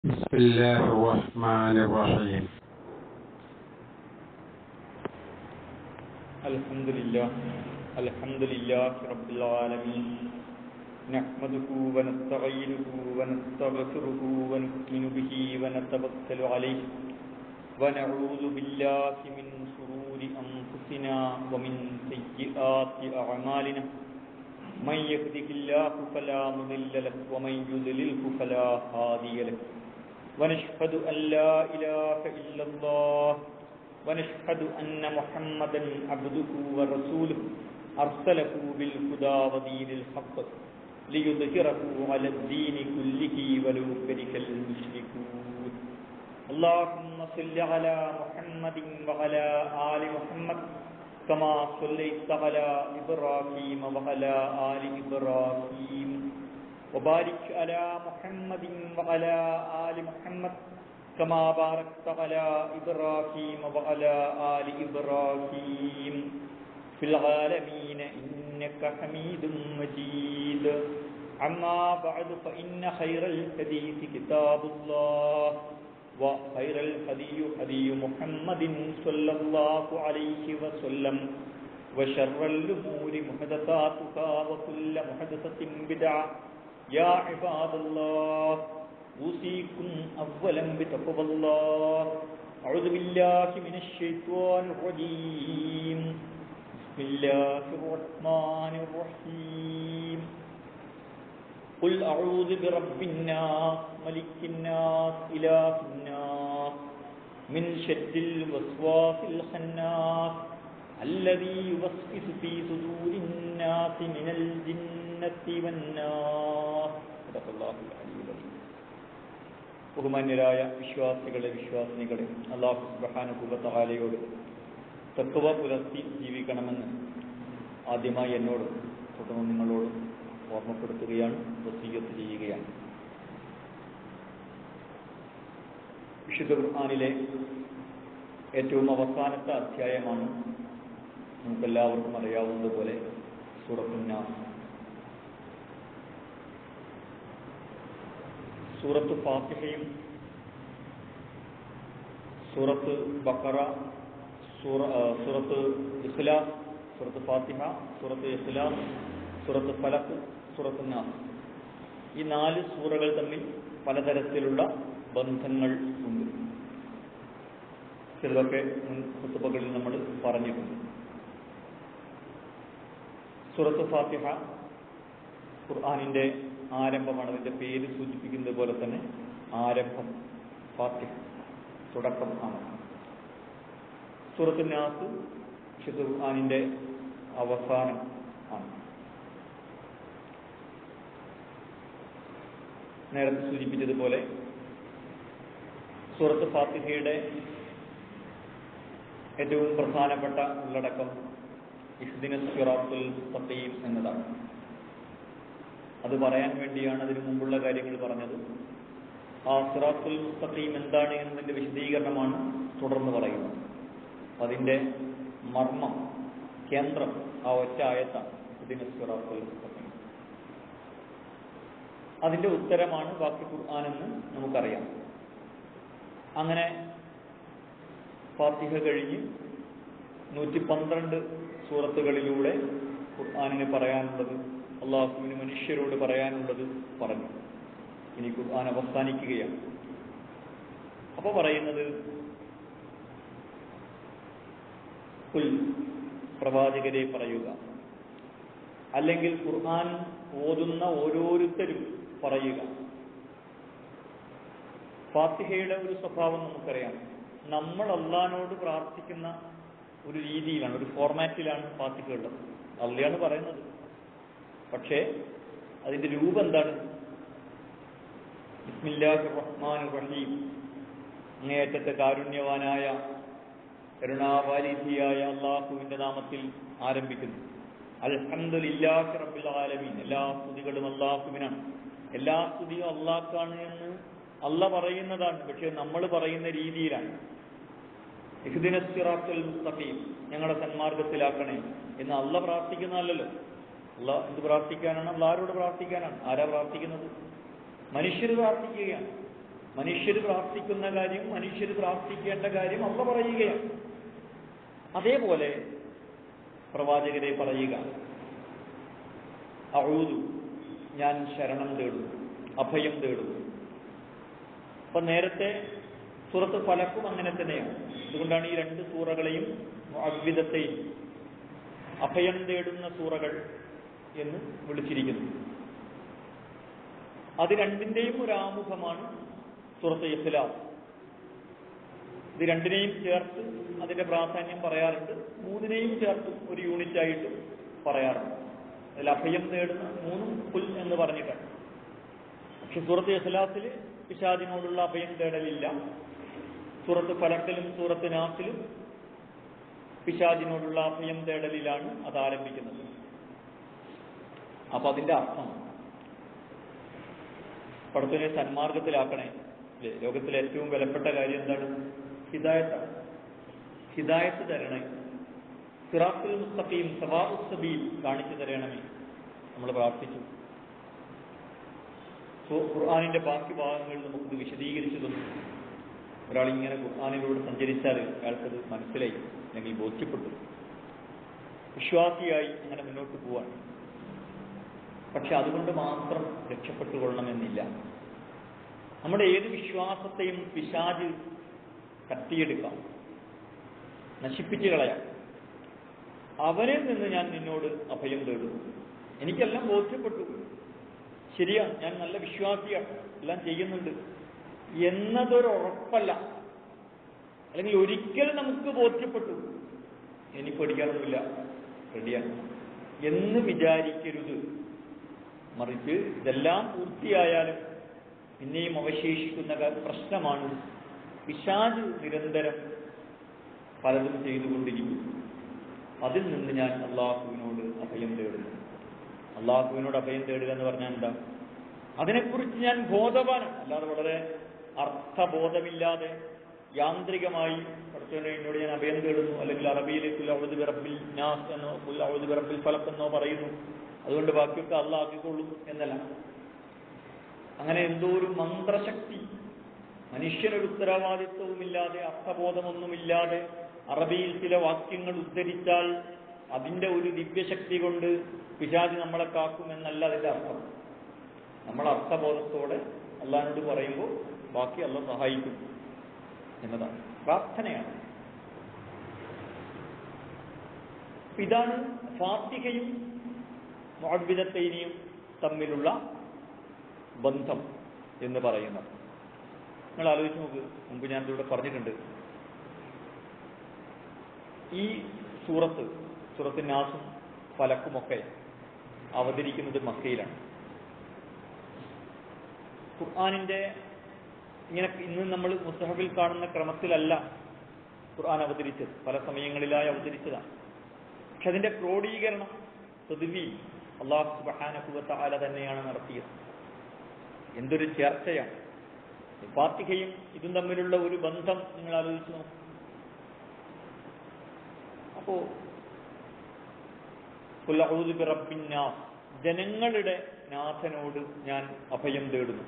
بسم الله الرحمن الرحيم. الحمد لله رب العالمين، نحمده ونستعينه ونستغفره ونؤمن به ونتوكل عليه ونعوذ بالله من شرور أنفسنا ومن سيئات أعمالنا، من يهده الله فلا مضل له ومن يضلله فلا هادي له، ونشهد أن لا إله إلا الله ونشهد أن محمدا عبده ورسوله أرسله بالهدى ودين الحق ليظهره على الدين كله ولو كره المشركون. اللهم صل على محمد وعلى آل محمد كما صليت على إبراهيم وعلى آل إبراهيم وبارك على محمد وعلى آل محمد كما باركت على إبراهيم وعلى آل إبراهيم في العالمين إنك حميد مجيد. أما بعد فإن خير الحديث كتاب الله وخير الهدي هدي محمد صلى الله عليه وسلم وشر الأمور محدثاتها وكل محدثة بدعة. يا عباد الله أوصيكم أولا بتقوى الله. أعوذ بالله من الشيطان الرجيم. بسم الله الرحمن الرحيم. قل أعوذ برب الناس ملك الناس إله الناس من شر الوسواس الخناس الذي يوسوس في صدور الناس من الجنة والناس. صدق الله العلي العظيم. ബഹുമാന്യരായ വിശ്വാസിനികളെ, അല്ലാഹു സുബ്ഹാനഹു വ തആലയോട് തഖ്വ പുലർത്തി ജീവിക്കണമെന്ന് ആദ്യമായി എന്നോട് തുടർന്ന് നിങ്ങളോട് ഓർമ്മപ്പെടുത്തുകയാണ്, വസിയ്യത്ത് ചെയ്യുകയാണ്. വിശുദ്ധ ഖുർആനിലെ ഏറ്റവും അവസാനത്തെ അധ്യായമാണ് നമുക്കെല്ലാവർക്കും അറിയാവുന്നതുപോലെ സൂറത്തുൻ നാസ്. സൂറത്ത് ഫാത്തിഹയും സൂറത്ത് ബഖറ, സൂറത്ത് ഇഖ്ലാസ്, സൂറത്ത് ഫാത്തിഹ, സൂറത്ത് ഇഖ്ലാസ്, സൂറത്ത് ഫലഖ്, സൂറത്ത് നാസ്, ഈ 4 സൂറകൾ തമ്മിൽ പലതരത്തിലുള്ള ബന്ധങ്ങൾ ഉണ്ട്. ചിലതൊക്കെ മുൻ ഖുതുബകളിൽ നമ്മൾ പറഞ്ഞിട്ടുണ്ട്. സൂറത്ത് ഫാത്തിഹ ഖുർആനിന്റെ ആരംഭമാണ്. അതിന്റെ പേര് സൂചിപ്പിക്കുന്നത് പോലെ തന്നെ ആരംഭം, ഫാത്തിഹ തുടക്കം ആണ്. സൂറത്തുൻ നാസ് വിശുദ്ധ ഖുർആനിന്റെ അവസാനം ആണ്. നേരത്തെ സൂചിപ്പിച്ചതുപോലെ സൂറത്ത് ഫാത്തിഹയുടെ ഏറ്റവും പ്രധാനപ്പെട്ട ഉള്ളടക്കം ഇഹ്ദിനസ് സിറാത്തുൽ മുസ്തഖീം എന്നതാണ്. അത് പറയാൻ വേണ്ടിയാണ് അതിനു മുമ്പുള്ള കാര്യങ്ങൾ പറഞ്ഞത്. ആ സിറാത്തുൽ മുസ്തഖീം എന്താണ് എന്നതിന്റെ വിശദീകരണമാണ് തുടർന്ന് പറയുന്നത്. അതിന്റെ മർമ്മം, കേന്ദ്രം ആ ഒറ്റ ആയത്താണ്, ഇഹ്ദിനസ് സിറാത്തുൽ മുസ്തഖീം. അതിന്റെ ഉത്തരമാണ് ബാക്കി ഖുർആനെന്ന് നമുക്കറിയാം. അങ്ങനെ ഫാത്തിഹ കഴിഞ്ഞ് 112 സൂറത്തുകളിലൂടെ ഖുർആനിന് പറയാനുള്ളത്, അള്ളാഹുവിന് മനുഷ്യരോട് പറയാനുള്ളത് പറഞ്ഞു. ഇനി ഖുർആൻ അവസാനിക്കുകയാണ്. അപ്പോൾ പറയുന്നത്, ഖുൽ പ്രവാചകരെ പറയുക, അല്ലെങ്കിൽ ഖുർആൻ ഓതുന്ന ഓരോരുത്തരും പറയുക. ഫാത്തിഹയുടെ ഒരു സ്വഭാവം നമുക്കറിയാം. നമ്മൾ അള്ളാഹിനോട് പ്രാർത്ഥിക്കുന്ന ഒരു രീതിയിലാണ്, ഒരു ഫോർമാറ്റിലാണ് ഫാത്തിഹ ഉള്ളത്. അള്ളയാണ് പറയുന്നത്. പക്ഷേ അതിന്റെ രൂപം എന്താണ്? ബിസ്മില്ലാഹിർ റഹ്മാനിർ റഹീം, അങ്ങേയറ്റത്തെ കാരുണ്യവാനായ കരുണാവാരിധിയായ അള്ളാഹുവിന്റെ നാമത്തിൽ ആരംഭിക്കുന്നു. അൽഹംദുലില്ലാഹി റബ്ബിൽ ആലമീൻ, എല്ലാ സ്തുതികളും അള്ളാഹുവിനാണ്, എല്ലാ സ്തുതിയും അള്ളാഹ്ക്കാണ് എന്ന് അള്ള പറയുന്നതാണ്. പക്ഷെ നമ്മൾ പറയുന്ന രീതിയിലാണ്. ഇഹ്ദിനസ് സിറാത്തുൽ മുസ്തഖീം, ഞങ്ങളെ സന്മാർഗത്തിലാക്കണേ എന്ന് അള്ള പ്രാർത്ഥിക്കുന്നതല്ലല്ലോ. അള്ള എന്ത് പ്രാർത്ഥിക്കാനാണ്? അള്ള ആരോട് പ്രാർത്ഥിക്കാനാണ്? ആരാ പ്രാർത്ഥിക്കുന്നത്? മനുഷ്യർ പ്രാർത്ഥിക്കുകയാണ്. മനുഷ്യർ പ്രാർത്ഥിക്കുന്ന കാര്യം, മനുഷ്യർ പ്രാർത്ഥിക്കേണ്ട കാര്യം അള്ള പറയുകയാണ്. അതേപോലെ പ്രവാചകരെ പറയുക, അഊദു, ഞാൻ ശരണം തേടുന്നു, അഭയം തേടുന്നു. അപ്പൊ നേരത്തെ സൂറത്ത് ഫലക്കും അങ്ങനെ തന്നെയാണ്. അതുകൊണ്ടാണ് ഈ രണ്ട് സൂറകളെയും മുഅവ്വിദത്തൈൻ, അഭയം തേടുന്ന സൂറകൾ എന്ന് വിളിച്ചിരിക്കുന്നു. അത് രണ്ടിന്റെയും ഒരു ആമുഖമാണ് സൂറത്ത് ഇഖ്ലാസ്. ഇത് രണ്ടിനെയും ചേർത്ത് അതിന്റെ പ്രാധാന്യം പറയാറുണ്ട്, മൂന്നിനെയും ചേർത്ത് ഒരു യൂണിറ്റായിട്ട് പറയാറുണ്ട്. അതിൽ അഭയം നേടുന്ന മൂന്നും കുൽ എന്ന് പറഞ്ഞിട്ടാണ്. പക്ഷെ സൂറത്ത് ഇഖ്ലാസിൽ പിശാചിനോടുള്ള അഭയം തേടലില്ല. സൂറത്ത് ഫലക്കിലും സൂറത്ത് നാസിലും പിശാചിനോടുള്ള അഭയം തേടലിലാണ് അത് ആരംഭിക്കുന്നത്. അപ്പൊ അതിന്റെ അർത്ഥം പടത്തിനെ സന്മാർഗത്തിലാക്കണേ അല്ലേ? ലോകത്തിലെ ഏറ്റവും വിലപ്പെട്ട കാര്യം എന്താണ്? ഹിദായത്താണ്. ഹിദായത്ത് തരണേ, സിറാത്തുൽ മുസ്തഖീം, സവാഉസ് സബീൽ കാണിച്ചു തരണമേ നമ്മൾ പ്രാർത്ഥിച്ചു. ഖുർആനിന്റെ ബാക്കി ഭാഗങ്ങളിൽ നമുക്കിത് വിശദീകരിച്ചു തന്നു. ഒരാളിങ്ങനെ ഖുർആനിലൂടെ സഞ്ചരിച്ചാൽ അയാൾക്കത് മനസ്സിലായി, അല്ലെങ്കിൽ ബോധ്യപ്പെട്ടു, വിശ്വാസിയായി അങ്ങനെ മുന്നോട്ട് പോവാണ്. പക്ഷെ അതുകൊണ്ട് മാത്രം രക്ഷപ്പെട്ടുകൊള്ളണമെന്നില്ല. നമ്മുടെ ഏത് വിശ്വാസത്തെയും പിശാച് കത്തിയെടുക്കാം, നശിപ്പിച്ചു കളയാം. അവനിൽ നിന്ന് ഞാൻ നിന്നോട് അഭയം തേടുന്നു, എനിക്കെല്ലാം ബോധ്യപ്പെട്ടു, ശരിയാണ്, ഞാൻ നല്ല വിശ്വാസിയാണ്, എല്ലാം ചെയ്യുന്നുണ്ട് എന്നതൊരുറപ്പല്ല. അല്ലെങ്കിൽ ഒരിക്കൽ നമുക്ക് ബോധ്യപ്പെട്ടു, എനിക്ക് പഠിക്കാനൊന്നുമില്ല, റെഡിയാണ് എന്ന് വിചാരിക്കരുത്. മറിച്ച് ഇതെല്ലാം പൂർത്തിയായാലും പിന്നെയും അവശേഷിക്കുന്ന പ്രശ്നമാണ് പിശാച് നിരന്തരം പലതും ചെയ്തുകൊണ്ടിരിക്കും. അതിൽ നിന്ന് ഞാൻ അള്ളാഹുവിനോട് അഭയം തേടുന്നു. അള്ളാഹുവിനോട് അഭയം തേടുക എന്ന് പറഞ്ഞാൽ എന്താ? അതിനെക്കുറിച്ച് ഞാൻ ബോധവാനാണ്. അല്ലാതെ വളരെ അർത്ഥബോധമില്ലാതെ യാന്ത്രികമായി എന്നോട് ഞാൻ അഭയം തേടുന്നു, അല്ലെങ്കിൽ അറബിയിൽ കുൽ അഊദു ബിറബ്ബിൽ നാസ് എന്നോ കുൽ അഊദു ബിറബ്ബിൽ ഫലഖ് എന്നോ പറയുന്നു, അതുകൊണ്ട് ബാക്കിയൊക്കെ അള്ളാഹ് ആക്കിക്കൊള്ളും എന്നല്ല. അങ്ങനെ എന്തോ ഒരു മന്ത്രശക്തി, മനുഷ്യനൊരു ഉത്തരവാദിത്വവുമില്ലാതെ അർത്ഥബോധമൊന്നുമില്ലാതെ അറബിയിൽ ചില വാക്യങ്ങൾ ഉദ്ധരിച്ചാൽ അതിന്റെ ഒരു ദിവ്യശക്തി കൊണ്ട് പിശാച് നമ്മളെ കാക്കും എന്നല്ല അതിന്റെ അർത്ഥം. നമ്മൾ അർത്ഥബോധത്തോടെ അള്ളാഹിനോട് പറയുമ്പോൾ ബാക്കി അള്ളാഹ് സഹായിക്കും എന്നതാണ്, പ്രാർത്ഥനയാണ്. ഇതാണ് ഫാത്തിഹയും മുഅവ്വിദത്തൈനിയും തമ്മിലുള്ള ബന്ധം എന്ന് പറയുന്നത്. നിങ്ങൾ ആലോചിച്ച് നോക്ക്, മുമ്പ് ഞാൻ ഇതിലൂടെ പറഞ്ഞിട്ടുണ്ട്, ഈ സൂറത്ത് നാസും ഫലക്കുമൊക്കെ അവതരിക്കുന്നത് മക്കയിലാണ്. ഖുർആനിന്റെ ഇങ്ങനെ ഇന്ന് നമ്മൾ മുസ്ഹഫിൽ കാണുന്ന ക്രമത്തിലല്ല ഖുർആൻ അവതരിച്ചത്, പല സമയങ്ങളിലായി അവതരിച്ചതാണ്. പക്ഷെ അതിന്റെ ക്രോഡീകരണം തദ്വീ അല്ലാഹു സുബ്ഹാനഹു വ തആല തന്നെയാണ് നടത്തിയത്. എന്തൊരു ചേർച്ചയാണ്! ഫാത്തിഹയും ഇതും തമ്മിലുള്ള ഒരു ബന്ധം നിങ്ങൾ ആലോചിച്ചു നോക്കും. അപ്പോ ഖുൽ അഊദു ബിറബ്ബിൻ നാസ്, ജനങ്ങളുടെ നാഥനോട് ഞാൻ അഭയം തേടുന്നു.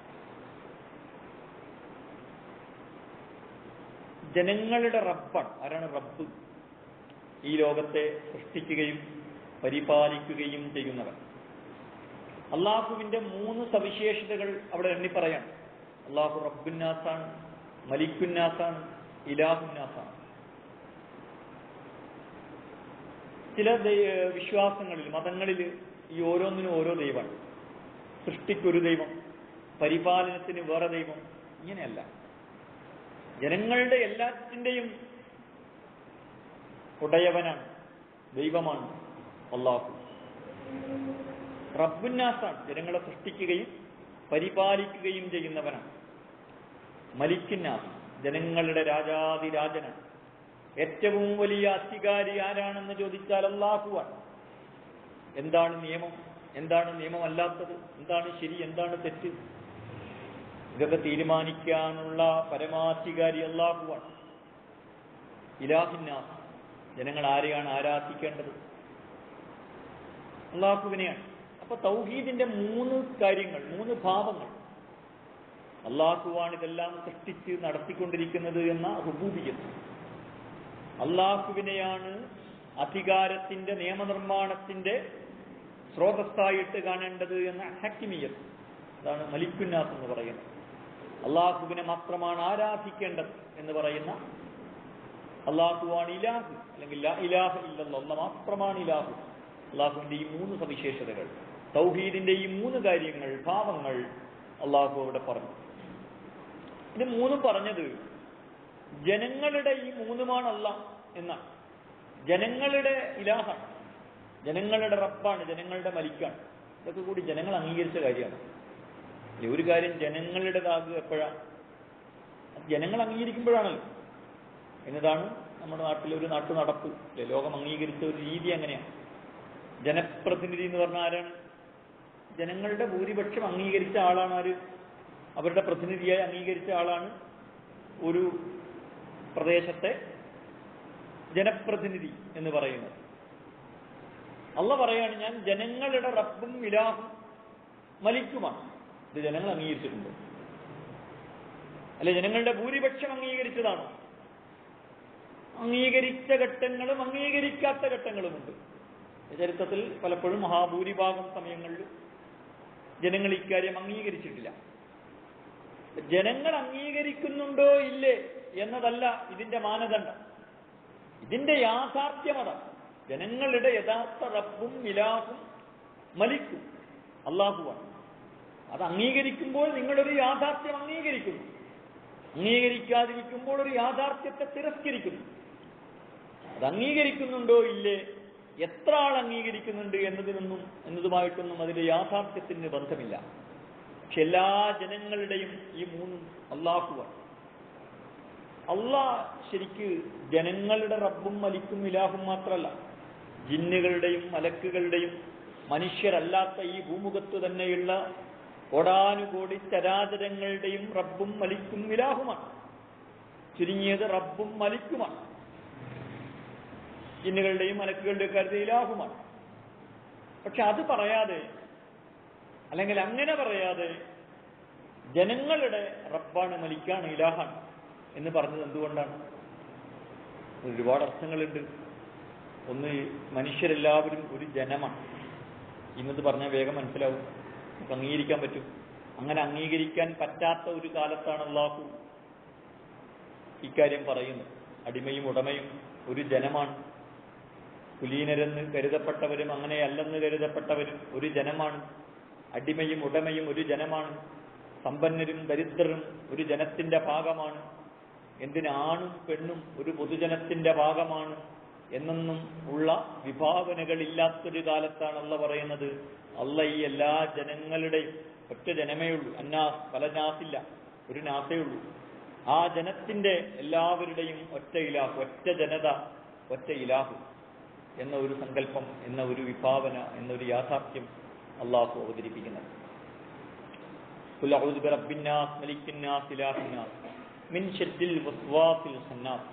ജനങ്ങളുടെ റബ്ബാണ്. ആരാണ് റബ്ബ്? ഈ ലോകത്തെ സൃഷ്ടിക്കുകയും പരിപാലിക്കുകയും ചെയ്യുന്നവൻ. അള്ളാഹുവിന്റെ 3 സവിശേഷതകൾ അവിടെ എണ്ണി പറയാം. അള്ളാഹു റബ്ബുന്നാസാണ്, മലിക്കുന്നാസാണ്, ഇലാഹുന്നാസാണ്. ചില വിശ്വാസങ്ങളിൽ, മതങ്ങളിൽ ഈ ഓരോന്നിനും ഓരോ ദൈവമാണ്. സൃഷ്ടിക്കൊരു ദൈവം, പരിപാലനത്തിന് വേറെ ദൈവം, ഇങ്ങനെയല്ല. ജനങ്ങളുടെ എല്ലാറ്റിൻ്റെയും ഉടയവനാണ്, ദൈവമാണ് അള്ളാഹു. റബ്ബുന്നാസാണ്, ജനങ്ങളെ സൃഷ്ടിക്കുകയും പരിപാലിക്കുകയും ചെയ്യുന്നവനാണ്. മലിക്കുന്നാസ്, ജനങ്ങളുടെ രാജാതിരാജനാണ്. ഏറ്റവും വലിയ അധികാരി ആരാണെന്ന് ചോദിച്ചാൽ അല്ലാഹുവാണ്. എന്താണ് നിയമം, എന്താണ് നിയമമല്ലാത്തത്, എന്താണ് ശരി, എന്താണ് തെറ്റ്, ഇതൊക്കെ തീരുമാനിക്കാനുള്ള പരമാധികാരി അല്ലാഹുവാണ്. ഇലാഹിന്നാസ്, ജനങ്ങൾ ആരെയാണ് ആരാധിക്കേണ്ടത്? അല്ലാഹുവിനെയാണ്. അപ്പൊ തൗഹീദിന്റെ 3 കാര്യങ്ങൾ, 3 ഭാവങ്ങൾ അള്ളാഹുവാണ് ഇതെല്ലാം സൃഷ്ടിച്ച് നടത്തിക്കൊണ്ടിരിക്കുന്നത് എന്ന റുബൂബിയ്യത്ത്. അള്ളാഹുവിനെയാണ് അധികാരത്തിന്റെ നിയമനിർമ്മാണത്തിന്റെ സ്രോതസ്സായിട്ട് കാണേണ്ടത് എന്ന ഹക്കിമിയ്യത്ത്. അതാണ് മലിക്കുന്നാസ് എന്ന് പറയുന്നത്. അള്ളാഹുവിനെ മാത്രമാണ് ആരാധിക്കേണ്ടത് എന്ന് പറയുന്ന, അള്ളാഹുവാണ് ഇലാഹ്, അല്ലെങ്കിൽ ലാ ഇലാഹ ഇല്ലല്ലാഹ്, അല്ലാഹ് മാത്രമാണ് ഇലാഹ്. അള്ളാഹുവിന്റെ ഈ 3 സവിശേഷതകൾ, തൗഹീദിന്റെ ഈ 3 കാര്യങ്ങൾ, ഭാവങ്ങൾ അള്ളാഹു അവിടെ പറഞ്ഞു. ഇത് 3 പറഞ്ഞത് ജനങ്ങളുടെ ഈ 3 അല്ലാഹ് എന്നാണ്. ജനങ്ങളുടെ ഇലാഹാണ്, ജനങ്ങളുടെ റബ്ബാണ്, ജനങ്ങളുടെ മലിക്കാണ്. ഇതൊക്കെ കൂടി ജനങ്ങൾ അംഗീകരിച്ച കാര്യമാണ്. ഒരു കാര്യം ജനങ്ങളുടേതാകുക എപ്പോഴാണ്? ജനങ്ങൾ അംഗീകരിക്കുമ്പോഴാണല്ലോ. എന്നതാണ് നമ്മുടെ നാട്ടിലെ ഒരു നാട്ടു നടപ്പ്. ലോകം അംഗീകരിച്ച ഒരു രീതി അങ്ങനെയാണ്. ജനപ്രതിനിധി എന്ന് പറഞ്ഞാൽ ആരാണ്? ജനങ്ങളുടെ ഭൂരിപക്ഷം അംഗീകരിച്ച ആളാണ് ആര്? അവരുടെ പ്രതിനിധിയായി അംഗീകരിച്ച ആളാണ് ഒരു പ്രദേശത്തെ ജനപ്രതിനിധി എന്ന് പറയുന്നത്. അല്ലാഹ് പറയാണ്, ഞാൻ ജനങ്ങളുടെ റബ്ബും ഇലാഹും മലിക്കുമാണ്. ഇത് ജനങ്ങൾ അംഗീകരിച്ചിട്ടുണ്ട്. അല്ലെ, ജനങ്ങളുടെ ഭൂരിപക്ഷം അംഗീകരിച്ചതാണോ? അംഗീകരിച്ച ഘട്ടങ്ങളും അംഗീകരിക്കാത്ത ഘട്ടങ്ങളുമുണ്ട്. ചരിത്രത്തിൽ പലപ്പോഴും മഹാഭൂരിഭാഗം സമയങ്ങളിൽ ജനങ്ങൾ ഇക്കാര്യം അംഗീകരിച്ചിട്ടില്ല. ജനങ്ങൾ അംഗീകരിക്കുന്നുണ്ടോ ഇല്ലേ എന്നതല്ല ഇതിന്റെ മാനദണ്ഡം. ഇതിന്റെ യാഥാർത്ഥ്യമതാണ്. ജനങ്ങളുടെ യഥാർത്ഥ റബ്ബും ഇലാഹും മലിക്കും അല്ലാഹുവാണ്. അത് അംഗീകരിക്കുമ്പോൾ നിങ്ങളൊരു യാഥാർത്ഥ്യം അംഗീകരിക്കുന്നു, അംഗീകരിക്കാതിരിക്കുമ്പോൾ ഒരു യാഥാർത്ഥ്യത്തെ തിരസ്കരിക്കുന്നു. അത് അംഗീകരിക്കുന്നുണ്ടോ ഇല്ലേ, എത്ര ആൾ അംഗീകരിക്കുന്നുണ്ട് എന്നതുമായിട്ടൊന്നും അതിന്റെ യാഥാർത്ഥ്യത്തിന് ബന്ധമില്ല. പക്ഷെ എല്ലാ ജനങ്ങളുടെയും ഈ 3 അല്ലാഹുവാണ്. അള്ളാഹ് ശരിക്ക് ജനങ്ങളുടെ റബ്ബും മലിക്കും ഇലാഹും മാത്രമല്ല, ജിന്നുകളുടെയും മലക്കുകളുടെയും മനുഷ്യരല്ലാത്ത ഈ ഭൂമുഖത്ത് തന്നെയുള്ള കോടാനുകോടി ചരാചരങ്ങളുടെയും റബ്ബും മലിക്കും ഇലാഹുമാണ്. ചുരുങ്ങിയത് റബ്ബും മലിക്കുമാണ്. ജിന്നുകളുടെയും മലക്കുകളുടെയും കാര്യത്തിൽ ഇലാഹുമാണ്. പക്ഷെ അത് പറയാതെ, അല്ലെങ്കിൽ അങ്ങനെ പറയാതെ ജനങ്ങളുടെ റബ്ബാണ്, മലിക്കാണ്, ഇലാഹാണ് എന്ന് പറഞ്ഞത് എന്തുകൊണ്ടാണ്? ഒരുപാട് അർത്ഥങ്ങളുണ്ട്. ഒന്ന്, മനുഷ്യരെല്ലാവരും ഒരു ജനമാണ്. ഇന്നത് പറഞ്ഞാൽ വേഗം മനസ്സിലാവും, നമുക്ക് അംഗീകരിക്കാൻ പറ്റും. അങ്ങനെ അംഗീകരിക്കാൻ പറ്റാത്ത ഒരു കാലത്താണ് അല്ലാഹു ഇക്കാര്യം പറയുന്നത്. അടിമയും ഉടമയും ഒരു ജനമാണ്. കുലീനരെന്ന് കരുതപ്പെട്ടവരും അങ്ങനെയല്ലെന്ന് കരുതപ്പെട്ടവരും ഒരു ജനമാണ്. അടിമയും ഉടമയും ഒരു ജനമാണ്. സമ്പന്നരും ദരിദ്രരും ഒരു ജനത്തിന്റെ ഭാഗമാണ്. എന്തിനാണും പെണ്ണും ഒരു പൊതുജനത്തിന്റെ ഭാഗമാണ് എന്നൊന്നും ഉള്ള വിഭാവനകളില്ലാത്തൊരു കാലത്താണ് അല്ലാഹ് പറയുന്നത്. അല്ലാഹ് ഈ എല്ലാ ജനങ്ങളുടെയും ഒറ്റ ജനമേ ഉള്ളൂ. അന്നാസ്, പല നാസില്ല, ഒരു നാസേ ഉള്ളൂ. ആ ജനത്തിന്റെ എല്ലാവരുടെയും ഒറ്റ ഇലാഹ്, ഒറ്റ ജനത, ഒറ്റ ഇലാഹ് എന്ന ഒരു സങ്കല്പം, എന്ന ഒരു വിഭാവന, എന്നൊരു യാഥാർത്ഥ്യം അല്ലാഹു അവതരിപ്പിക്കുന്നത്. ഖുൽ അഊദു ബിറബ്ബിന്നാസ് മലിക്കിന്നാസ് ഇലാഹിന്നാസ് മിൻ ശർരിൽ വസ്വാസിൽ ഖന്നാസ്.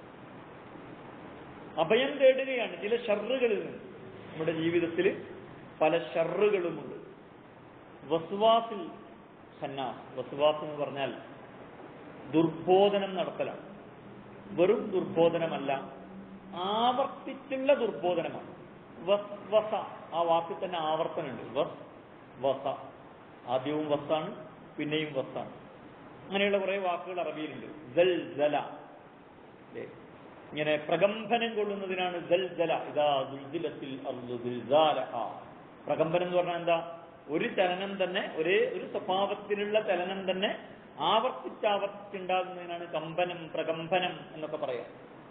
അഭയം തേടുകയാണ് ചില ഷർറുകളിൽ നിന്ന്. നമ്മുടെ ജീവിതത്തിൽ പല ഷർറുകളുമുണ്ട്. വസ്വാസിൽ ഖന്നാസ്, വസ്വാസ് എന്ന് പറഞ്ഞാൽ ദുർബോധനം നടത്തലാണ്. വെറും ദുർബോധനമല്ല, ആവർത്തിച്ചുള്ള ദുർബോധനമാണ്. വസ്വസ, ആ വാക്കിൽ തന്നെ ആവർത്തനുണ്ട്. വസ, ആദ്യവും വസ്സാണ്, പിന്നെയും വസ്സാണ്. അങ്ങനെയുള്ള കുറെ വാക്കുകൾ അറബിയിലുണ്ട്. സൽസല, ഇങ്ങനെ പ്രകമ്പനം കൊള്ളുന്നതിനാണ് സൽസല. ഇദാ സുൽസിലത്തിൽ അർളു സിൽസാലഹാ. പ്രകമ്പനം എന്ന് പറഞ്ഞാൽ എന്താ? ഒരു ചലനം തന്നെ, ഒരേ ഒരു സ്വഭാവത്തിലുള്ള ചലനം തന്നെ ആവർത്തിച്ചുണ്ടാകുന്നതിനാണ് കമ്പനം, പ്രകമ്പനം എന്നൊക്കെ പറയാം.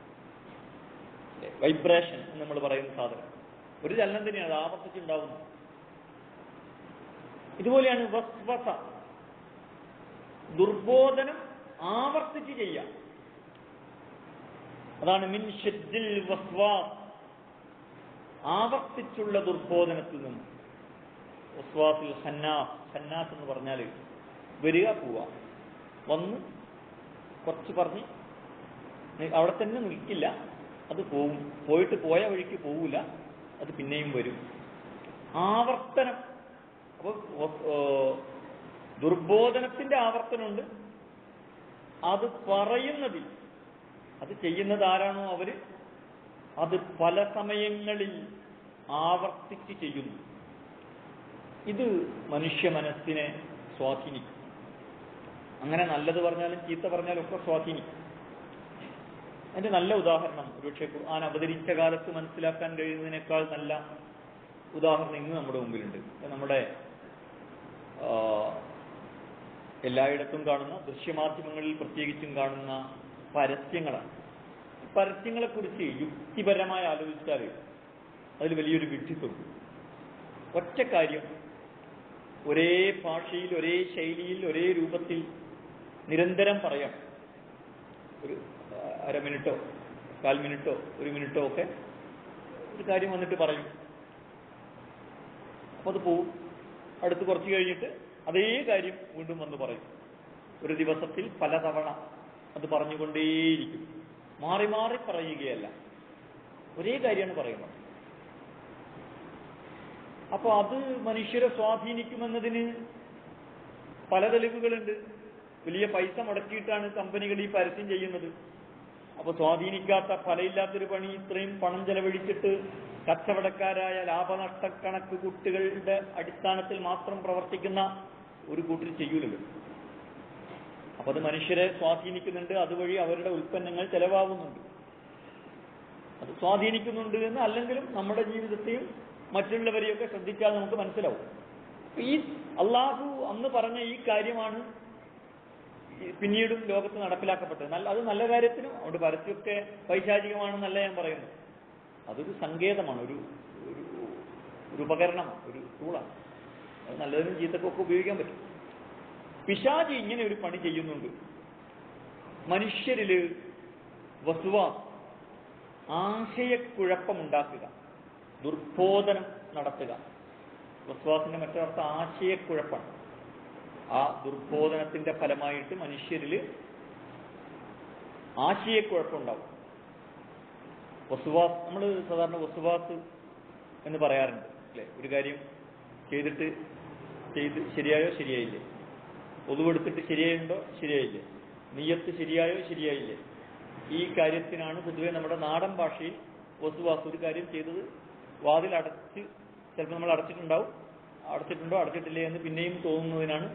വൈബ്രേഷൻ എന്ന് നമ്മൾ പറയുന്ന സാധനം ഒരു ചലനം തന്നെയാണ്, അത് ആവർത്തിച്ചുണ്ടാകുന്നു. ഇതുപോലെയാണ് വസ്വസ, ദുർബോധനം ആവർത്തിച്ച് ചെയ്യാം. അതാണ് മിൻ ശദ്ദിൽ വസ്വാസ്, ആവർത്തിച്ചുള്ള ദുർബോധനത്തിൽ നിന്ന്. വസ്വാസിൽ ഖന്നാസ്, ഖന്നാസ് എന്ന് പറഞ്ഞാൽ വരിക, പോവുക, വന്ന് കുറച്ച് പറഞ്ഞ് അവിടെ തന്നെ നിൽക്കില്ല, അത് പോവും. പോയിട്ട് പോയ വഴിക്ക് പോവില്ല, അത് പിന്നെയും വരും. ആവർത്തനം. അപ്പോൾ ദുർബോധനത്തിന്റെ ആവർത്തനമുണ്ട്. അത് പറയുന്നതിൽ, അത് ചെയ്യുന്നത് ആരാണോ അവര് അത് പല സമയങ്ങളിൽ ആവർത്തിച്ച് ചെയ്യുന്നു. ഇത് മനുഷ്യ മനസ്സിനെ സ്വാധീനിക്കും. അങ്ങനെ നല്ലത് പറഞ്ഞാലും ചീത്ത പറഞ്ഞാലും ഒക്കെ സ്വാധീനിക്കും. അതിന്റെ നല്ല ഉദാഹരണം ഒരുപക്ഷെ ഖുർആൻ അവതരിച്ച കാലത്ത് മനസ്സിലാക്കാൻ കഴിയുന്നതിനേക്കാൾ നല്ല ഉദാഹരണം ഇന്ന് നമ്മുടെ മുമ്പിലുണ്ട്. നമ്മുടെ എല്ലായിടത്തും കാണുന്ന, ദൃശ്യമാധ്യമങ്ങളിൽ പ്രത്യേകിച്ചും കാണുന്ന പരസ്യങ്ങളാണ്. പരസ്യങ്ങളെക്കുറിച്ച് യുക്തിപരമായി ആലോചിച്ചാൽ അതിൽ വലിയൊരു വിഡ്ഢിത്തമുണ്ട്. ഒറ്റ കാര്യം, ഒരേ ഭാഷയിൽ, ഒരേ ശൈലിയിൽ, ഒരേ രൂപത്തിൽ നിരന്തരം പറയാം. ഒരു അര മിനിറ്റോ 1/4 മിനിറ്റോ 1 മിനിറ്റോ ഒക്കെ ഒരു കാര്യം വന്നിട്ട് പറയും. അപ്പോൾ അത് പോവും. അടുത്ത് കുറച്ച് കഴിഞ്ഞിട്ട് അതേ കാര്യം വീണ്ടും വന്ന് പറയും. ഒരു ദിവസത്തിൽ പലതവണ അത് പറഞ്ഞുകൊണ്ടേയിരിക്കും. മാറി മാറി പറയുകയല്ല, ഒരേ കാര്യമാണ് പറയുന്നത്. അപ്പോൾ അത് മനുഷ്യരെ സ്വാധീനിക്കുമെന്നതിന് പല തെളിവുകളുണ്ട്. വലിയ പൈസ മുടക്കിയിട്ടാണ് കമ്പനികൾ ഈ പരസ്യം ചെയ്യുന്നത്. അപ്പോൾ സ്വാധീനിക്കാത്ത, ഫലമില്ലാത്തൊരു പണി ഇത്രയും പണം ചെലവഴിച്ചിട്ട് കച്ചവടക്കാരായ ലാഭനഷ്ട കണക്ക് കൂട്ടുകളുടെ അടിസ്ഥാനത്തിൽ മാത്രം പ്രവർത്തിക്കുന്ന ഒരു കൂട്ടർ ചെയ്യൂലല്ലോ. അപ്പൊ അത് മനുഷ്യരെ സ്വാധീനിക്കുന്നുണ്ട്. അതുവഴി അവരുടെ ഉൽപ്പന്നങ്ങൾ ചെലവാകുന്നുണ്ട്. അത് സ്വാധീനിക്കുന്നുണ്ട് എന്ന് അല്ലെങ്കിലും നമ്മുടെ ജീവിതത്തെയും മറ്റുള്ളവരെയൊക്കെ ശ്രദ്ധിച്ചാൽ നമുക്ക് മനസ്സിലാവും. ഈ അള്ളാഹു അന്ന് പറഞ്ഞ ഈ കാര്യമാണ് പിന്നീടും ലോകത്ത് നടപ്പിലാക്കപ്പെട്ടത്. അത് നല്ല കാര്യത്തിനും. അതുകൊണ്ട് പരസ്യമൊക്കെ പൈശാചികമാണെന്നല്ല ഞാൻ പറയുന്നത്. അതൊരു സങ്കേതമാണ്, ഒരു ഉപകരണമാണ്, ഒരു ടൂളാണ്. അത് നല്ലതിനും ചീത്തക്കൊക്കെ ഉപയോഗിക്കാൻ പറ്റും. പിശാചി ഇങ്ങനെ ഒരു പണി ചെയ്യുന്നുണ്ട്. മനുഷ്യരില് വസ്വാസ്, ആശയക്കുഴപ്പമുണ്ടാക്കുക, ദുർബോധനം നടത്തുക. വസ്വാസിന്റെ മറ്റൊരർത്ഥം ആശയക്കുഴപ്പമാണ്. ആ ദുർബോധനത്തിന്റെ ഫലമായിട്ട് മനുഷ്യരില് ആശയക്കുഴപ്പമുണ്ടാവും. വസ്വാസ്, നമ്മൾ സാധാരണ വസ്വാസ് എന്ന് പറയാറുണ്ട് അല്ലെ? ഒരു കാര്യം ചെയ്ത് ശരിയായോ ശരിയായില്ലേ, ഒതുവെടുത്തിട്ട് ശരിയായുണ്ടോ ശരിയായില്ലേ, നിയ്യത്ത് ശരിയായോ ശരിയായില്ലേ, ഈ കാര്യത്തിനാണ് പൊതുവെ നമ്മുടെ നാടൻ ഭാഷയിൽ വസ്വാസ്. ഒരു കാര്യം ചെയ്തത് വാതിൽ അടച്ച്, ചിലപ്പോൾ നമ്മൾ അടച്ചിട്ടുണ്ടോ അടച്ചിട്ടില്ലേ എന്ന് പിന്നെയും തോന്നുന്നതിനാണ്.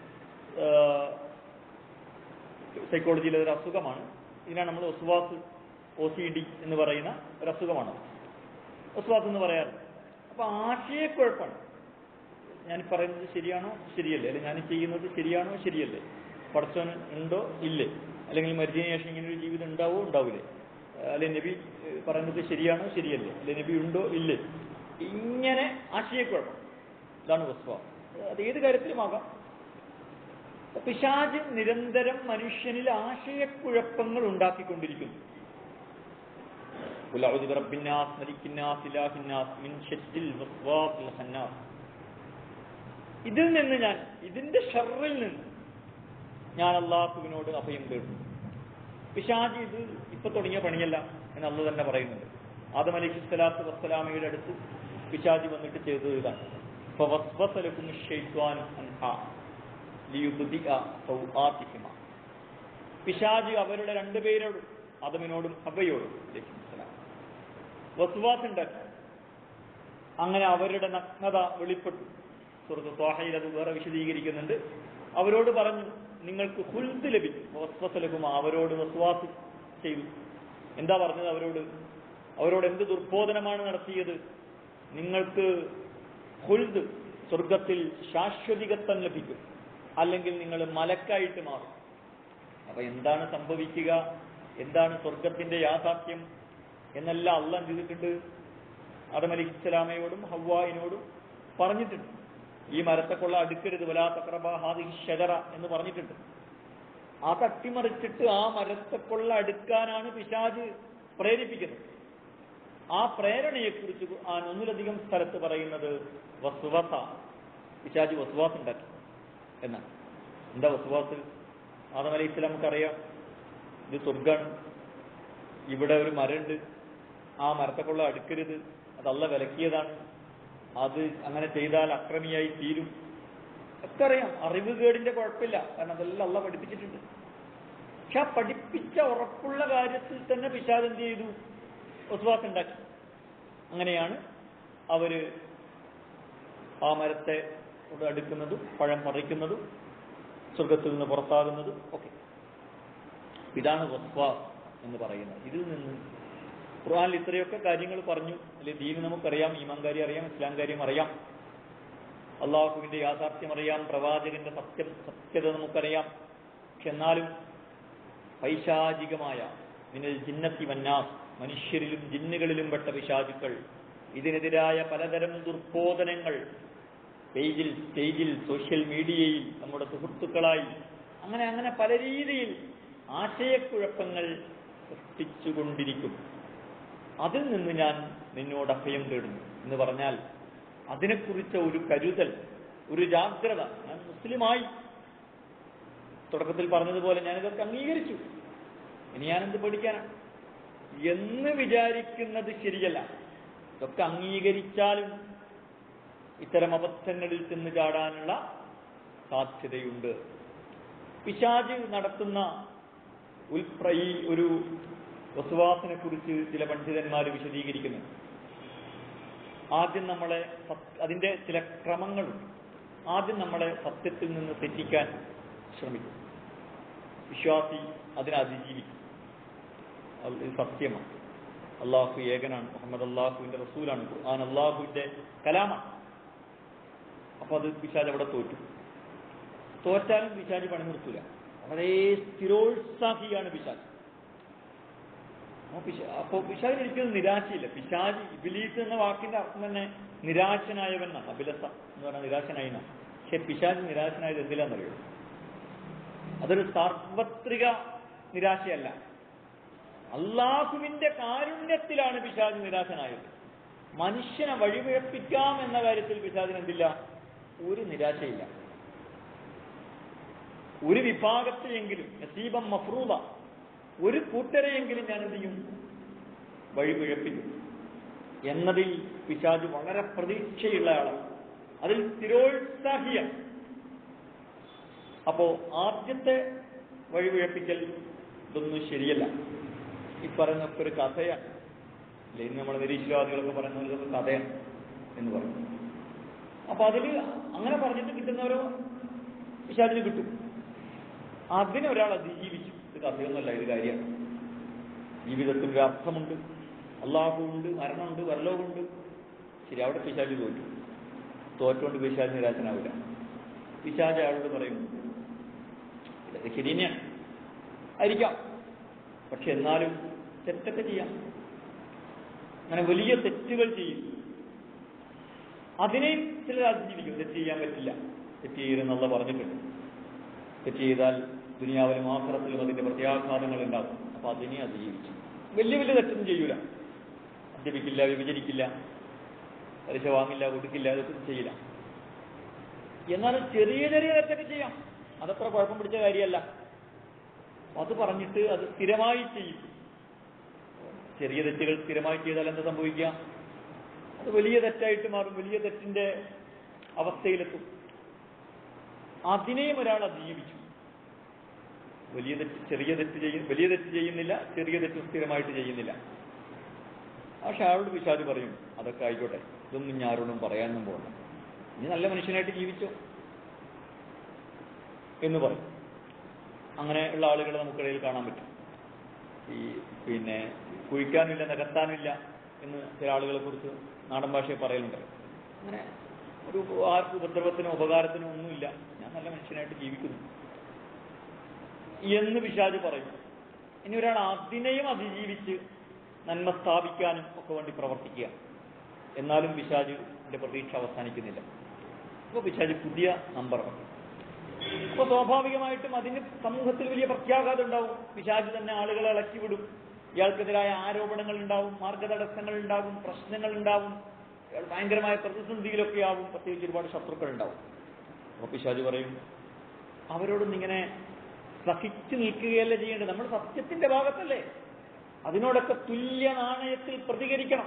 സൈക്കോളജിയിലെ ഒരു അസുഖമാണ്. ഇതിനാണ് നമ്മൾ വസ്വാസ്, OCD എന്ന് പറയുന്ന ഒരു അസുഖമാണ് വസ്വാസ് എന്ന് പറയാറ്. അപ്പൊ ആശയക്കുഴപ്പമാണ്. ഞാൻ പറയുന്നത് ശരിയാണോ ശരിയല്ലേ, അല്ലെങ്കിൽ ഞാൻ ചെയ്യുന്നത് ശരിയാണോ ശരിയല്ലേ, പടച്ചോൻ ഉണ്ടോ ഇല്ലേ, അല്ലെങ്കിൽ മരിച്ചതിന് ശേഷം ഇങ്ങനെ ഒരു ജീവിതം ഉണ്ടാവോ ഉണ്ടാവില്ലേ, അല്ലെ നബി പറയുന്നത് ശരിയാണോ ശരിയല്ലേ, അല്ലെ നബി ഉണ്ടോ ഇല്ലേ, ഇങ്ങനെ ആശയക്കുഴപ്പം. ഇതാണ് വസ്വാസ്. അത് ഏത് കാര്യത്തിലുമാകാം. പിശാച് നിരന്തരം മനുഷ്യനിൽ ആശയക്കുഴപ്പങ്ങൾ ഉണ്ടാക്കിക്കൊണ്ടിരിക്കുന്നു. ഇതിൽ നിന്ന് ഇതിന്റെ ഷർറിൽ നിന്ന് ഞാൻ അല്ലാഹുവിനോട് അഭയം തേടുന്നു. പിശാച് ഇത് ഇപ്പൊ തുടങ്ങിയ പണിയല്ല എന്ന് അല്ലാഹു തന്നെ പറയുന്നുണ്ട്. ആദം അലൈഹിസ്സലാത്തു വസ്സലാമയുടെ അടുത്ത് പിശാച് വന്നിട്ട് ചെയ്തത് ഇതാണ്. പിശാച് അവരുടെ രണ്ടുപേരോടും, ആദമിനോടും ഹവ്വയോടും വസ്വാസ് ഉണ്ടാക്കി. അങ്ങനെ അവരുടെ നഗ്നത വെളിപ്പെട്ടു. സൂറത്ത് ത്വാഹയിൽ അത് വേറെ വിശദീകരിക്കുന്നുണ്ട്. അവരോട് പറഞ്ഞു, നിങ്ങൾക്ക് ഖുൽദ് ലഭിക്കും. വസ്വസലഹും, അവരോട് വസ്വാസ് ചെയ്തു. എന്താ പറഞ്ഞത് അവരോട് എന്ത് ദുർബോധനമാണ് നടത്തിയത്? നിങ്ങൾക്ക് ഖുൽദ്, സ്വർഗത്തിൽ ശാശ്വതികത്വം ലഭിക്കും, അല്ലെങ്കിൽ നിങ്ങൾ മലക്കായിട്ട് മാറും. അപ്പൊ എന്താണ് സംഭവിക്കുക, എന്താണ് സ്വർഗത്തിന്റെ യാഥാർത്ഥ്യം എന്നെല്ലാം അല്ലാഹ് ചെയ്തിട്ടുണ്ട്. ആദം അലൈഹിസ്സലാമയോടും ഹവ്വായിനോടും പറഞ്ഞിട്ടുണ്ട്. ഈ മരത്തെക്കൊള്ള അടുക്കരുത്, വലാ തഖറബാ ഹാദിഹി ഷജറ എന്ന് പറഞ്ഞിട്ടുണ്ട്. ആ തട്ടിമറിച്ചിട്ട് ആ മരത്തെക്കൊള്ള അടുക്കാനാണ് പിശാച് പ്രേരിപ്പിക്കുന്നത്. ആ പ്രേരണയെക്കുറിച്ച് ഒന്നിലധികം സ്ഥലത്ത് പറയുന്നത് വസ്വസ, പിശാച് വസ്വാസ് ഉണ്ടാക്കി എന്നാണ്. എന്താ വസ്വാസ്? ആദം അലൈഹിസ്സലാം നമുക്കറിയാം, ഇത് സ്വർഗാണ്, ഇവിടെ ഒരു മരമുണ്ട്, ആ മരത്തെക്കൊള്ള അടുക്കരുത്, അത് അല്ലാഹ് വിലക്കിയതാണ്, അത് അങ്ങനെ ചെയ്താൽ അക്രമിയായി തീരും ഒക്കെ അറിയാം. അറിവുകേടിന്റെ കുഴപ്പമില്ല, കാരണം അതെല്ലാം അള്ളാഹ് പഠിപ്പിച്ചിട്ടുണ്ട്. പക്ഷെ ആ പഠിപ്പിച്ച ഉറപ്പുള്ള കാര്യത്തിൽ തന്നെ പിശാച് എന്ത് ചെയ്തു? വസ്വാസ് ഉണ്ടാക്കി. അങ്ങനെയാണ് അവര് ആ മരത്തെ അടുക്കുന്നതും പഴം പറിക്കുന്നതും സ്വർഗത്തിൽ നിന്ന് പുറത്താകുന്നതും ഒക്കെ. ഇതാണ് വസ്വാസ് എന്ന് പറയുന്നത്. ഇതിൽ നിന്ന് ഖുർആനിൽ ഇത്രയൊക്കെ കാര്യങ്ങൾ പറഞ്ഞു. അല്ലെ, ദീന് നമുക്കറിയാം, ഈമാൻ കാര്യം അറിയാം, ഇസ്ലാം കാര്യം അറിയാം, അള്ളാഹുവിന്റെ യാഥാർത്ഥ്യം അറിയാം, പ്രവാചകന്റെ സത്യത നമുക്കറിയാം. പക്ഷെ എന്നാലും പൈശാചികമായ മിനൽ ജിന്നത്തി വന്നാസ്, മനുഷ്യരിലും ജിന്നുകളിലും പെട്ട പിശാചുക്കൾ ഇതിനെതിരായ പലതരം ദുർബോധനങ്ങൾ പേജിൽ, സ്റ്റേജിൽ, സോഷ്യൽ മീഡിയയിൽ, നമ്മുടെ സുഹൃത്തുക്കളായി അങ്ങനെ പല രീതിയിൽ ആശയക്കുഴപ്പങ്ങൾ സൃഷ്ടിച്ചുകൊണ്ടിരിക്കും. അതിൽ നിന്ന് ഞാൻ നിന്നോട് അഭയം തേടുന്നു എന്ന് പറഞ്ഞാൽ അതിനെക്കുറിച്ച് ഒരു കരുതൽ, ഒരു ജാഗ്രത. ഞാൻ മുസ്ലിമായി, തുടക്കത്തിൽ പറഞ്ഞതുപോലെ ഞാനിതൊക്കെ അംഗീകരിച്ചു, ഇനി ഞാനെന്ത് പഠിക്കാനാണ് എന്ന് വിചാരിക്കുന്നത് ശരിയല്ല. ഇതൊക്കെ അംഗീകരിച്ചാലും ഇത്തരം അബദ്ധങ്ങളിൽ ചെന്ന് ചാടാനുള്ള സാധ്യതയുണ്ട്. പിശാച് നടത്തുന്ന ഈ ഒരു വസ്വാസിനെ കുറിച്ച് ചില പണ്ഡിതന്മാർ വിശദീകരിക്കുന്നു. ആദ്യം നമ്മളെ, അതിന്റെ ചില ക്രമങ്ങളുണ്ട്. ആദ്യം നമ്മളെ സത്യത്തിൽ നിന്ന് തെറ്റിക്കാൻ ശ്രമിക്കും. വിശ്വാസി അതിനെ അതിജീവിക്കും. ഇത് സത്യമാണ്, അള്ളാഹു ഏകനാണ്, മുഹമ്മദ് അള്ളാഹുവിന്റെ റസൂലാണ്, ഖുർആൻ അള്ളാഹുവിന്റെ കലാമാണ്. അപ്പൊ അത് പിശാച് അവിടെ തോറ്റാലും പിശാച് പണി നിർത്തൂല. വളരെ സ്ഥിരോത്സാഹിയാണ് പിശാച്. അപ്പോ പിശാചിന് ഒരിക്കലും നിരാശയില്ല. പിശാച്, ഇബ്ലീസ് എന്ന വാക്കിന്റെ അർത്ഥം തന്നെ നിരാശനായവനാണ്. അഭിലസ എന്ന് പറഞ്ഞാൽ നിരാശനായിനാണ്. പക്ഷെ പിശാച് നിരാശനായത് എന്തിലാന്നറിയോ? അതൊരു സാർവത്രിക നിരാശയല്ല. അള്ളാഹുവിന്റെ കാരുണ്യത്തിലാണ് പിശാച് നിരാശനായത്. മനുഷ്യനെ വഴിപിഴപ്പിക്കാം എന്ന കാര്യത്തിൽ പിശാചിന് എന്തില്ല? ഒരു നിരാശയില്ല. ഒരു വിഭാഗത്തെയെങ്കിലും, നസീബം മഫ്റൂദ, ഒരു കൂട്ടരെയെങ്കിലും ഞാൻ എന്ത് ചെയ്യും? വഴിപിഴപ്പിക്കും എന്നതിൽ പിശാച് വളരെ പ്രതീക്ഷയുള്ള ആളാണ്. അതിൽ സ്ഥിരോത്സാഹിയ. അപ്പോ ആദ്യത്തെ വഴിപിഴപ്പിക്കൽ ഇതൊന്നും ശരിയല്ല. ഈ പറയുന്നൊക്കെ ഒരു കഥയാണ്. അല്ലെങ്കിൽ നമ്മുടെ നിരീശ്വരവാദികളൊക്കെ പറയുന്ന ഇതൊക്കെ കഥയാണ് എന്ന് പറയും. അപ്പൊ അതിൽ അങ്ങനെ പറഞ്ഞിട്ട് കിട്ടുന്നവരോ പിശാചിന് കിട്ടും. അതിനൊരാൾ അതിജീവിച്ചു. ഇത് കഥയൊന്നുമല്ല, ഇത് കാര്യമാണ്. ജീവിതത്തിൽ ഒരു അർത്ഥമുണ്ട്, അള്ളാഹുണ്ട്, മരണമുണ്ട്, പരലോകമുണ്ട്. ശരി, അവിടെ പിശാച് തോറ്റുകൊണ്ട് പിശാച് നിരാശനാവില്ല. പിശാച് അയാളോട് പറയും, ഇതൊക്കെ ശരി തന്നെയാണ് ആയിരിക്കാം, പക്ഷെ എന്നാലും തെറ്റൊക്കെ ചെയ്യാം. അങ്ങനെ വലിയ തെറ്റുകൾ ചെയ്യും. അതിനെയും ചിലർ അതിജീവിക്കും. തെറ്റ് ചെയ്യാൻ പറ്റില്ല, തെറ്റ് ചെയ്യരുതെന്നുള്ള പറഞ്ഞിട്ടുണ്ട്. തെറ്റ് ചെയ്താൽ ദുനിയാവിലും ആഖിറത്തിലും അതിന്റെ പ്രത്യാഘാതങ്ങൾ ഉണ്ടാകും. അപ്പൊ അതിനെ അതിജീവിച്ചു. വലിയ വലിയ തെറ്റൊന്നും ചെയ്യൂല. മദ്യപിക്കില്ല, വിഭജിക്കില്ല, പലിശ വാങ്ങില്ല, കൊടുക്കില്ല, അതൊക്കെ ചെയ്യില്ല. എന്നാലും ചെറിയ ചെറിയ തെറ്റൊക്കെ ചെയ്യാം. അതത്ര കുഴപ്പം പിടിച്ച കാര്യമല്ല. അത് പറഞ്ഞിട്ട് അത് സ്ഥിരമായി ചെയ്യും. ചെറിയ തെറ്റുകൾ സ്ഥിരമായി ചെയ്താൽ എന്താ സംഭവിക്കുക? അത് വലിയ തെറ്റായിട്ട് മാറും, വലിയ തെറ്റിന്റെ അവസ്ഥയിലെത്തും. അതിനെയും ഒരാൾ അതിജീവിച്ചു. വലിയ തെറ്റ് ചെയ്യുന്നില്ല, ചെറിയ തെറ്റ് സ്ഥിരമായിട്ട് ചെയ്യുന്നില്ല. പക്ഷെ അയാളോട് പിശാച് പറയും, അതൊക്കെ ആയിക്കോട്ടെ, ഇതൊന്നും ഞാൻ ആരോടും പറയാനൊന്നും പോകണ്ട, ഇനി നല്ല മനുഷ്യനായിട്ട് ജീവിച്ചോ എന്ന് പറയും. അങ്ങനെയുള്ള ആളുകളെ നമുക്കിടയിൽ കാണാൻ പറ്റും. പിന്നെ കുഴിക്കാനില്ല, നികത്താനില്ല എന്ന് ചില ആളുകളെ കുറിച്ച് നാടൻ ഭാഷയെ പറയലുണ്ട്. അങ്ങനെ ഒരു ആർക്കും ഉപദ്രവത്തിനോ ഉപകാരത്തിനോ ഒന്നുമില്ല, ഞാൻ നല്ല മനുഷ്യനായിട്ട് ജീവിക്കുന്നു എന്ന് പിശാച് പറയും. ഇനി ഒരാൾ അതിനെയും അതിജീവിച്ച് നന്മ സ്ഥാപിക്കാനും ഒക്കെ വേണ്ടി പ്രവർത്തിക്കുക. എന്നാലും പിശാചിന്റെ പ്രതീക്ഷ അവസാനിക്കുന്നില്ല. അപ്പോൾ പിശാച് പുതിയ നമ്പറാണ്. അപ്പോൾ സ്വാഭാവികമായിട്ടും അതിന് സമൂഹത്തിൽ വലിയ പ്രത്യാഘാതം ഉണ്ടാവും. പിശാച് തന്നെ ആളുകളെ ഇളക്കിവിടും. ഇയാൾക്കെതിരായ ആരോപണങ്ങൾ ഉണ്ടാവും, മാർഗതടസ്സങ്ങൾ ഉണ്ടാവും, പ്രശ്നങ്ങൾ ഉണ്ടാവും. ഇയാൾ ഭയങ്കരമായ പ്രതിസന്ധിയിലൊക്കെ ആവും. പ്രത്യേകിച്ച് ഒരുപാട് ശത്രുക്കൾ ഉണ്ടാവും. അപ്പോൾ പിശാച് പറയും, അവരോടൊന്നും ഇങ്ങനെ സഹിച്ചു നിൽക്കുകയല്ല ചെയ്യേണ്ടത്, നമ്മൾ സത്യത്തിന്റെ ഭാഗത്തല്ലേ, അതിനോടൊക്കെ തുല്യ നാണയത്തിൽ പ്രതികരിക്കണം.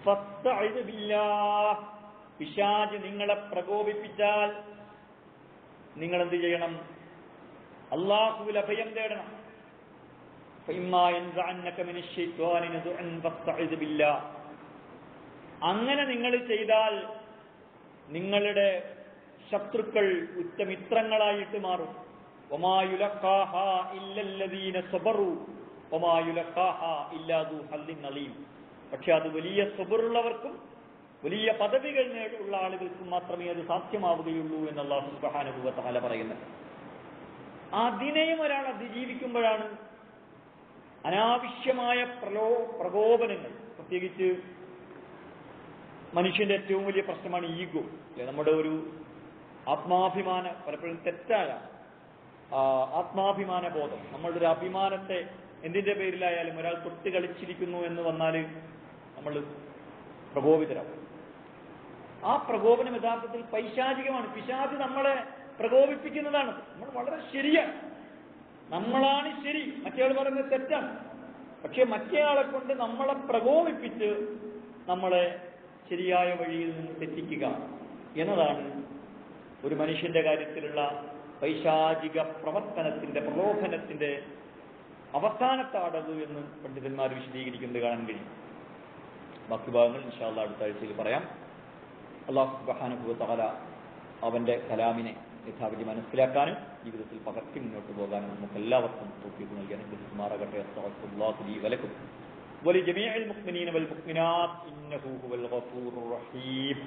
ഫസ്തഇദ് ബില്ലാഹ്, പിശാച് നിങ്ങളെ പ്രകോപിപ്പിച്ചാൽ നിങ്ങൾ എന്ത് ചെയ്യണം? അല്ലാഹുവിൽ അഭയം തേടണം. ഫഇമ്മാ യൻസഅന്നക മിനശ് ശൈത്വാനി നസ്ഉൻ ഫസ്തഇദ് ബില്ലാഹ്. അങ്ങനെ നിങ്ങൾ ചെയ്താൽ നിങ്ങളുടെ ശത്രുക്കൾ ഉറ്റമിത്രങ്ങളായിട്ട് മാറും. വമാ യുലഖാഹാ ഇല്ലല്ലദീന സബറു വമാ യുലഖാഹാ ഇല്ലാ ദു ഹല്ലിൻ അലീം. പക്ഷെ അത് വലിയ സബറുള്ളവർക്കും വലിയ പദവികൾ ഉള്ള ആളുകൾക്കും മാത്രമേ അത് സാധ്യമാവുകയുള്ളൂ എന്ന് അല്ലാഹു സുബ്ഹാനഹു വ തആല പറയുന്നത്. അതിനെയും ഒരാൾ അതിജീവിക്കുമ്പോഴാണ് അനാവശ്യമായ പ്രകോപനങ്ങൾ, പ്രത്യേകിച്ച് മനുഷ്യന്റെ ഏറ്റവും വലിയ പ്രശ്നമാണ് ഈഗോ. നമ്മുടെ ഒരു ആത്മാഭിമാന, പലപ്പോഴും തെറ്റായ ആത്മാഭിമാന ബോധം, നമ്മളുടെ ഒരു അഭിമാനത്തെ എന്തിന്റെ പേരിലായാലും ഒരാൾ തൊട്ട് കളിച്ചിരിക്കുന്നു എന്ന് വന്നാൽ നമ്മൾ പ്രകോപിതരാകും. ആ പ്രകോപനം യഥാർത്ഥത്തിൽ പൈശാചികമാണ്. പിശാച് നമ്മളെ പ്രകോപിപ്പിക്കുന്നതാണ്. നമ്മൾ വളരെ ശരിയാണ്, നമ്മളാണ് ശരി, മറ്റേയാൾ പറയുന്നത് തെറ്റാണ്. പക്ഷെ മറ്റേയാളെ കൊണ്ട് നമ്മളെ പ്രകോപിപ്പിച്ച് നമ്മളെ ശരിയായ വഴിയിൽ നിന്ന് തെറ്റിക്കുക എന്നതാണ് ഒരു മനുഷ്യന്റെ കാര്യത്തിലുള്ള പൈശാചിക പ്രവർത്തനത്തിന്റെ, പ്രലോഭനത്തിന്റെ അവസാനത്തെ അടവ് എന്ന് പണ്ഡിതന്മാർ വിശദീകരിക്കുന്നത് കാണാൻ കഴിയും. ബാക്കി ഭാഗങ്ങൾ ഇൻഷാ അല്ലാഹ് അടുത്ത ആഴ്ചയിൽ പറയാം. അല്ലാഹു സുബ്ഹാനഹു വ തആല അവന്റെ കലാമിനെ യഥാവിധി മനസ്സിലാക്കാനും ജീവിതത്തിൽ പകർത്തി മുന്നോട്ട് പോകാനും നമുക്ക് എല്ലാവർക്കും തൗഫീഖ് നൽകി അനുഗ്രഹിക്കുമാറാകട്ടെ. അസ്തഗ്ഫിറുല്ലാഹ ലി വലക്കും വലിജമീഇൽ മുഅ്മിനീന വൽ മുഅ്മിനാത്ത് ഇന്നഹു ഹുവൽ ഗഫൂറുർ റഹീം.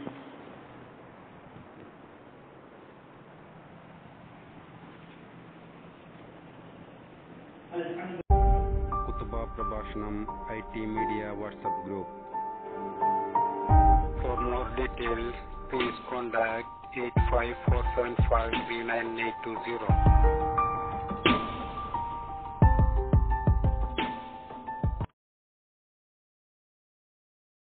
കുത്തുബ പ്രഭാഷണം IT media WhatsApp group. For more details, please contact 854753980.